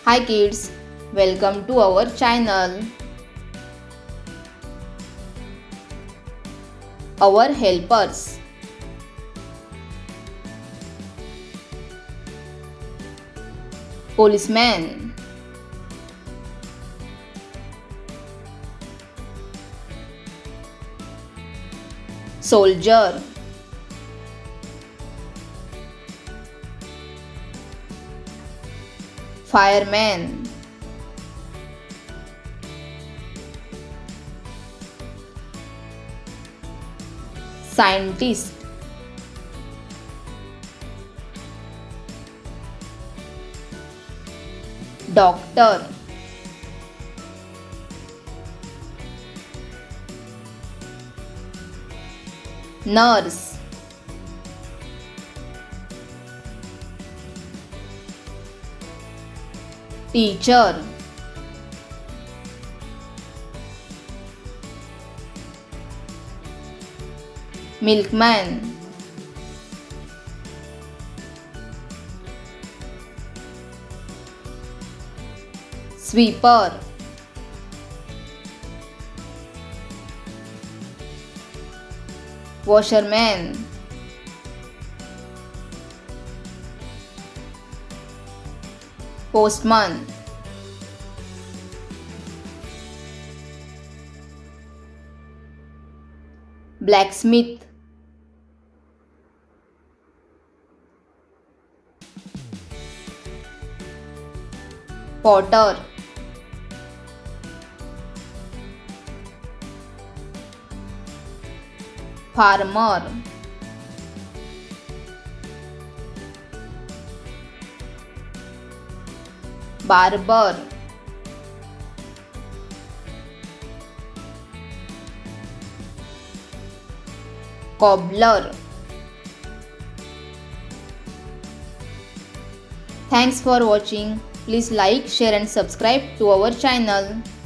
Hi kids, welcome to our channel. Our helpers. Policeman. Soldier. Fireman. Scientist. Doctor. Nurse. Teacher. Milkman. Sweeper. Washerman. Postman. Blacksmith. Potter. Farmer. Barber. Cobbler. Thanks for watching. Please like, share and subscribe to our channel.